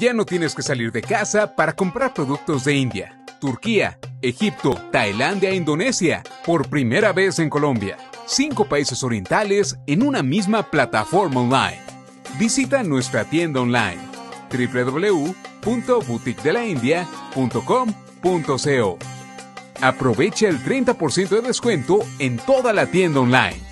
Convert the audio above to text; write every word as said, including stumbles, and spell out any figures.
Ya no tienes que salir de casa para comprar productos de India, Turquía, Egipto, Tailandia e Indonesia. Por primera vez en Colombia. Cinco países orientales en una misma plataforma online. Visita nuestra tienda online doble u doble u doble u punto boutique de la india punto com punto co. Aprovecha el treinta por ciento de descuento en toda la tienda online.